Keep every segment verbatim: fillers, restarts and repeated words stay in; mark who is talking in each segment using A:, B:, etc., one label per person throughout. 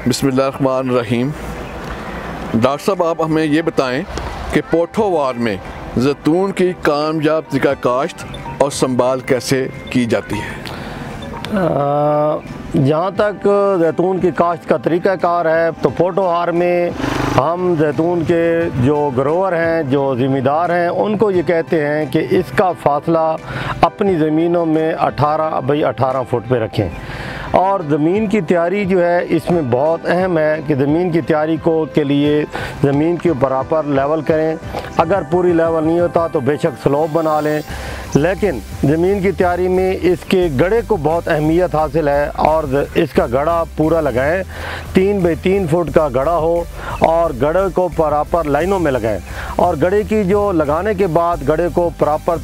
A: बिस्मिल्लाहिर्रहमानिर्रहीम। डॉक्टर साहब, आप हमें ये बताएं कि पोठोवार में जैतून की कामयाब तरीका काश्त और संभाल कैसे की जाती है?
B: जहाँ तक जैतून की काश्त का तरीक़ाकार है तो पोठोहार में हम जैतून के जो ग्रोवर हैं, जो ज़िम्मेदार हैं, उनको ये कहते हैं कि इसका फ़ासला अपनी ज़मीनों में अठारह बाई अठारह फुट पे रखें। और ज़मीन की तैयारी जो है इसमें बहुत अहम है कि ज़मीन की तैयारी को के लिए ज़मीन के बराबर लेवल करें। अगर पूरी लेवल नहीं होता तो बेशक स्लोप बना लें, लेकिन ज़मीन की तैयारी में इसके गड़े को बहुत अहमियत हासिल है और इसका गड़ा पूरा लगाएं। तीन बाई तीन फुट का गड़ा हो और गड़े को प्रॉपर लाइनों में लगाएं। और गड़े की जो लगाने के बाद गड़े को प्रॉपर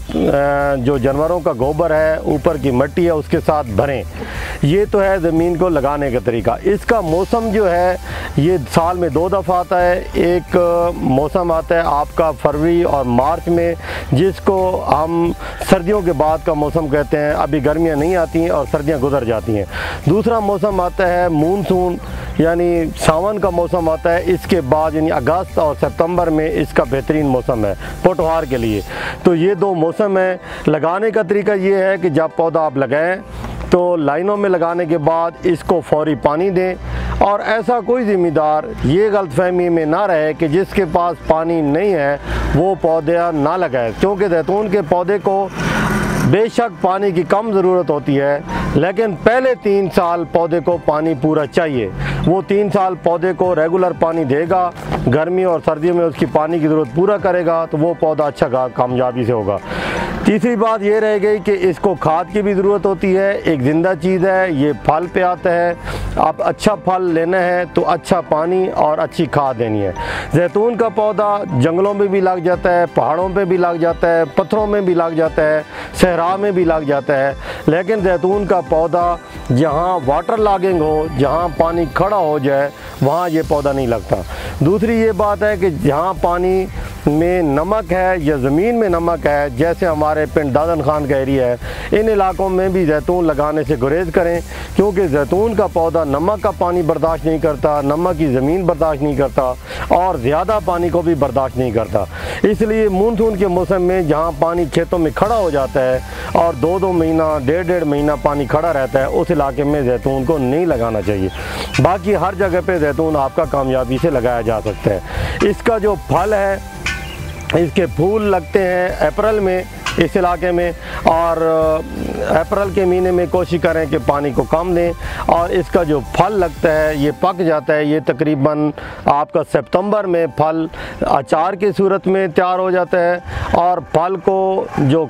B: जो जानवरों का गोबर है, ऊपर की मिट्टी है, उसके साथ भरें। ये तो है ज़मीन को लगाने का तरीका। इसका मौसम जो है ये साल में दो दफ़ा आता है। एक मौसम आता है आपका फरवरी और मार्च में, जिसको हम सर्दियों के बाद का मौसम कहते हैं। अभी गर्मियां नहीं आती हैं और सर्दियां गुजर जाती हैं। दूसरा मौसम आता है मानसून, यानी सावन का मौसम आता है। इसके बाद यानी अगस्त और सितंबर में इसका बेहतरीन मौसम है पोठोहार के लिए। तो ये दो मौसम है। लगाने का तरीका ये है कि जब पौधा आप लगाएं तो लाइनों में लगाने के बाद इसको फौरी पानी दें। और ऐसा कोई ज़िम्मेदार ये गलतफहमी में ना रहे कि जिसके पास पानी नहीं है वो पौधा ना लगाए, क्योंकि जैतून के पौधे को बेशक पानी की कम ज़रूरत होती है, लेकिन पहले तीन साल पौधे को पानी पूरा चाहिए। वो तीन साल पौधे को रेगुलर पानी देगा, गर्मी और सर्दियों में उसकी पानी की ज़रूरत पूरा करेगा, तो वो पौधा अच्छा कामयाबी से होगा। तीसरी बात ये रह गई कि इसको खाद की भी ज़रूरत होती है। एक ज़िंदा चीज़ है, ये फल पे आता है। आप अच्छा फल लेना है तो अच्छा पानी और अच्छी खाद देनी है। जैतून का पौधा जंगलों में भी लग जाता है, पहाड़ों पे भी लग जाता है, पत्थरों में भी लग जाता है, सहरा में भी लग जाता है। लेकिन जैतून का पौधा जहाँ वाटर लॉगिंग हो, जहाँ पानी खड़ा हो जाए, वहाँ ये पौधा नहीं लगता। दूसरी ये बात है कि जहाँ पानी में नमक है या ज़मीन में नमक है, जैसे हमारे पिंड दादन खान का एरिया है, इन इलाकों में भी जैतून लगाने से गुरेज करें, क्योंकि जैतून का पौधा नमक का पानी बर्दाश्त नहीं करता, नमक की ज़मीन बर्दाश्त नहीं करता और ज़्यादा पानी को भी बर्दाश्त नहीं करता। इसलिए मानसून के मौसम में जहाँ पानी खेतों में खड़ा हो जाता है और दो दो महीना डेढ़ डेढ़ महीना पानी खड़ा रहता है, उस इलाके में जैतून को नहीं लगाना चाहिए। बाकी हर जगह पे जैतून आपका कामयाबी से लगाया जा सकता है। इसका जो फल है, इसके फूल लगते हैं अप्रैल में इस इलाके में, और अप्रैल के महीने में कोशिश करें कि पानी को कम दें। और इसका जो फल लगता है ये पक जाता है, ये तकरीबन आपका सितंबर में फल अचार की सूरत में तैयार हो जाता है। और फल को जो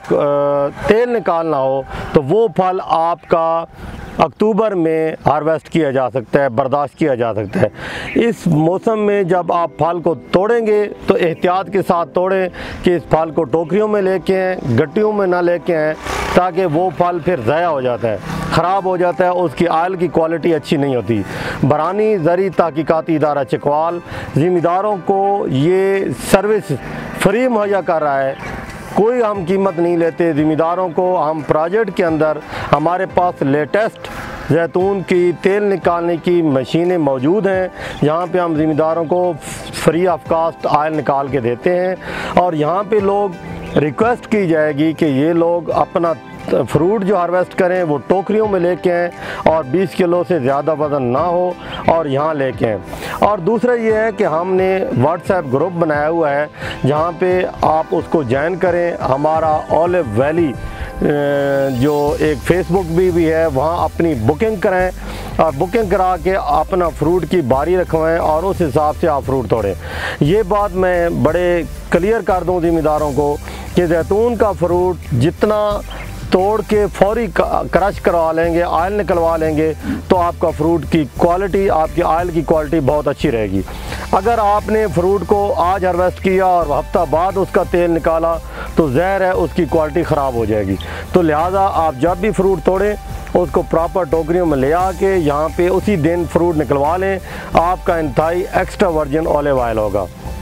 B: तेल निकालना हो तो वो फल आपका अक्टूबर में हार्वेस्ट किया जा सकता है, बर्दाश्त किया जा सकता है। इस मौसम में जब आप फल को तोड़ेंगे तो एहतियात के साथ तोड़ें कि इस फल को टोकरियों में लेके आएँ, गट्टियों में ना लेके आएँ, ताकि वो फल फिर ज़ाया हो जाता है, ख़राब हो जाता है, उसकी आयल की क्वालिटी अच्छी नहीं होती। बरानी ज़री तहकीकाती इदारा चकवाल ज़िम्मेदारों को ये सर्विस फ्री मुहैया कर रहा है। कोई हम कीमत नहीं लेते ज़िम्मेदारों को। हम प्रोजेक्ट के अंदर हमारे पास लेटेस्ट जैतून की तेल निकालने की मशीनें मौजूद हैं, जहाँ पे हम ज़िम्मेदारों को फ्री ऑफ कास्ट आयल निकाल के देते हैं। और यहाँ पे लोग रिक्वेस्ट की जाएगी कि ये लोग अपना फ्रूट जो हार्वेस्ट करें वो टोकरियों में लेके आएँ और बीस किलो से ज़्यादा वज़न ना हो और यहाँ लेके आएँ। और दूसरा ये है कि हमने व्हाट्सएप ग्रुप बनाया हुआ है, जहाँ पे आप उसको ज्वाइन करें। हमारा ऑलिव वैली जो एक फेसबुक भी भी है, वहाँ अपनी बुकिंग करें और बुकिंग करा के अपना फ्रूट की बारी रखवाएं और उस हिसाब से आप फ्रूट तोड़ें। ये बात मैं बड़े क्लियर कर दूँ ज़िम्मेदारों को कि जैतून का फ्रूट जितना तोड़ के फौरी क्रश करवा लेंगे, आयल निकलवा लेंगे, तो आपका फ्रूट की क्वालिटी, आपकी आयल की क्वालिटी बहुत अच्छी रहेगी। अगर आपने फ्रूट को आज हार्वेस्ट किया और हफ्ता बाद उसका तेल निकाला तो ज़हर है उसकी क्वालिटी ख़राब हो जाएगी। तो लिहाजा आप जब भी फ्रूट तोड़ें उसको प्रॉपर टोकरियों में ले आके यहाँ पे उसी दिन फ्रूट निकलवा लें। आपका इंतहाई एक्स्ट्रा वर्जिन ऑलिव ऑयल होगा।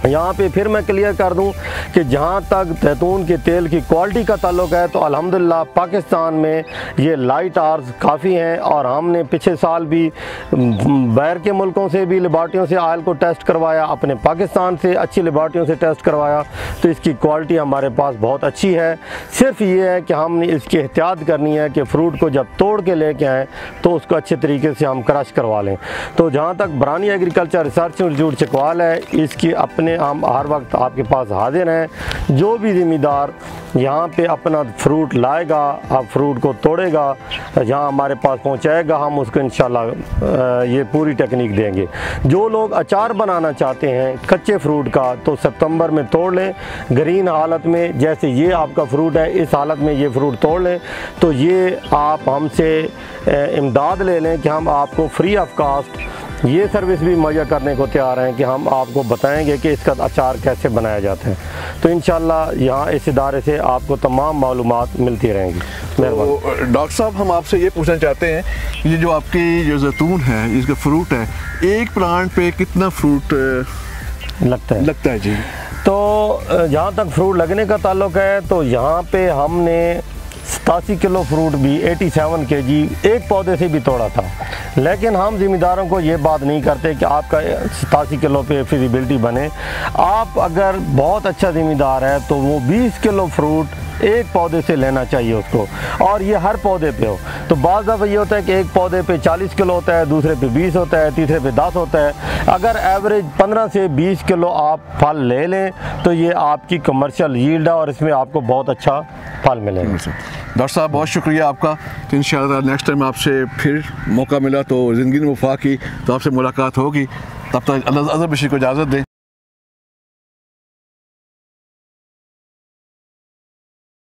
B: यहाँ पे फिर मैं क्लियर कर दूं कि जहाँ तक जैतून के तेल की क्वालिटी का ताल्लुक है तो अल्हम्दुलिल्लाह पाकिस्तान में ये लाइट आर्स काफ़ी हैं, और हमने पिछले साल भी बाहर के मुल्कों से भी लेबॉर्ट्रियों से आयल को टेस्ट करवाया, अपने पाकिस्तान से अच्छी लेबॉर्ट्रियों से टेस्ट करवाया, तो इसकी क्वालिटी हमारे पास बहुत अच्छी है। सिर्फ ये है कि हमने इसकी एहतियात करनी है कि फ्रूट को जब तोड़ के लेके आएँ तो उसको अच्छे तरीके से हम क्रश करवा लें। तो जहाँ तक बरानी एग्रीकल्चर रिसर्च इंस्टीट्यूट चकवाल है, इसकी अपने हम हर वक्त आपके पास हाजिर हैं। जो भी ज़िम्मेदार यहाँ पे अपना फ्रूट लाएगा, आप फ्रूट को तोड़ेगा, जहाँ हमारे पास पहुँचाएगा, हम उसको इंशाल्लाह ये पूरी टेक्निक देंगे। जो लोग अचार बनाना चाहते हैं कच्चे फ्रूट का तो सितंबर में तोड़ लें, ग्रीन हालत में, जैसे ये आपका फ्रूट है इस हालत में ये फ्रूट तोड़ लें, तो ये आप हमसे इमदाद ले लें कि हम आपको फ्री ऑफ कास्ट ये सर्विस भी मुहैया करने को तैयार हैं कि हम आपको बताएंगे कि इसका अचार कैसे बनाया जाता है। तो इंशाल्लाह यहाँ इस इदारे से आपको तमाम मालूमात मिलती रहेंगी।
A: तो डॉक्टर साहब, हम आपसे ये पूछना चाहते हैं, ये जो आपकी जो जैतून है, इसका फ्रूट है, एक प्लांट पे कितना फ्रूट
B: लगता है
A: लगता है जी?
B: तो जहाँ तक फ्रूट लगने का ताल्लुक है तो यहाँ पे हमने सतासी किलो फ्रूट भी सत्तासी के जी एक पौधे से भी तोड़ा था, लेकिन हम ज़िम्मेदारों को ये बात नहीं करते कि आपका सतासी किलो पे फिजिबिलिटी बने। आप अगर बहुत अच्छा ज़िम्मेदार है तो वो बीस किलो फ्रूट एक पौधे से लेना चाहिए उसको, और ये हर पौधे पे हो। तो बाज़ दफ़ा ये होता है कि एक पौधे पे चालीस किलो होता है, दूसरे पे बीस होता है, तीसरे पे दस होता है। अगर एवरेज पंद्रह से बीस किलो आप फल ले लें तो ये आपकी कमर्शियल यील्ड है और इसमें आपको बहुत अच्छा फल मिलेगा।
A: डॉक्टर साहब, बहुत शुक्रिया आपका। तो इंशाल्लाह नेक्स्ट टाइम आपसे फिर मौका मिला तो ज़िंदगी में वफा की तो आपसे मुलाकात होगी। तब तक अल्लाह अज़र बशीर को इजाज़त दें।